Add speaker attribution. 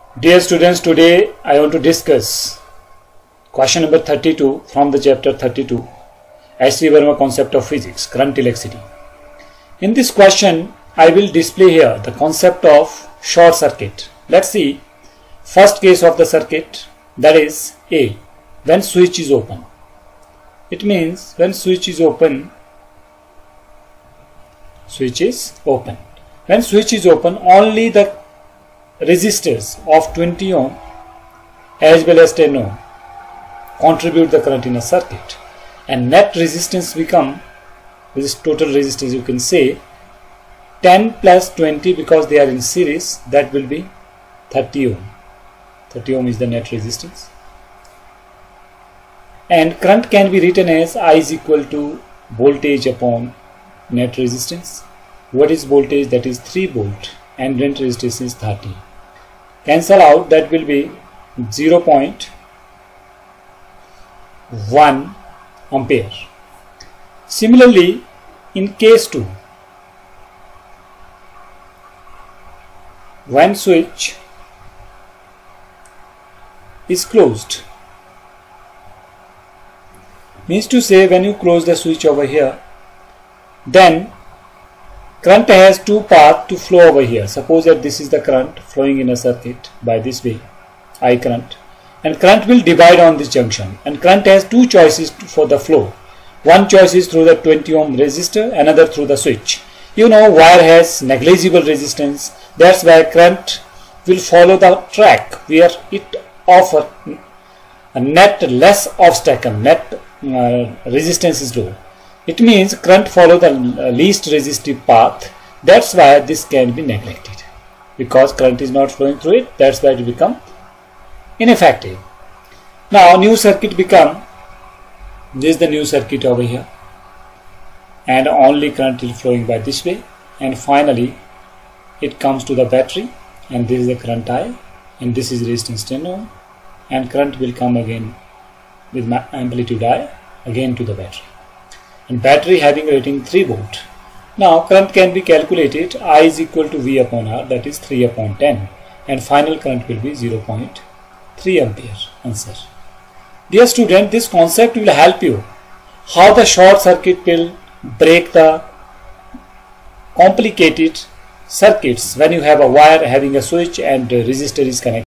Speaker 1: Dear students, today I want to discuss question number 32 from the chapter 32, S.V. Verma Concept of Physics, Current Electricity. In this question, I will display here the concept of short circuit. Let's see first case of the circuit, that is A, when switch is open. It means when switch is open, When switch is open, only the resistors of 20 ohm as well as 10 ohm contribute the current in a circuit, and net resistance become, this is total resistance, you can say 10 plus 20 because they are in series, that will be 30 ohm. 30 ohm is the net resistance, and current can be written as I is equal to voltage upon net resistance. What is voltage? That is 3 volt, and net resistance is 30. Cancel out, that will be 0.1 ampere. Similarly, in case 2, when switch is closed, means to say when you close the switch over here, then current has two paths to flow over here. Suppose that this is the current flowing in a circuit by this way, I current, and current will divide on this junction, and current has two choices for the flow. One choice is through the 20 ohm resistor, another through the switch. You know, wire has negligible resistance, that's why current will follow the track where it offers a net less obstacle, net resistance is low. It means current follow the least resistive path. That's why this can be neglected, because current is not flowing through it. That's why it become ineffective. Now new circuit become, this is the new circuit over here, and only current is flowing by this way, and finally it comes to the battery, and this is the current I, and this is resistance 10 ohm, and current will come again with amplitude I again to the battery, and battery having rating 3 volt. Now current can be calculated. I is equal to V upon R, that is 3 upon 10, and final current will be 0.3 ampere. Answer. Dear student, this concept will help you how the short circuit will break the complicated circuits when you have a wire having a switch and a resistor is connected.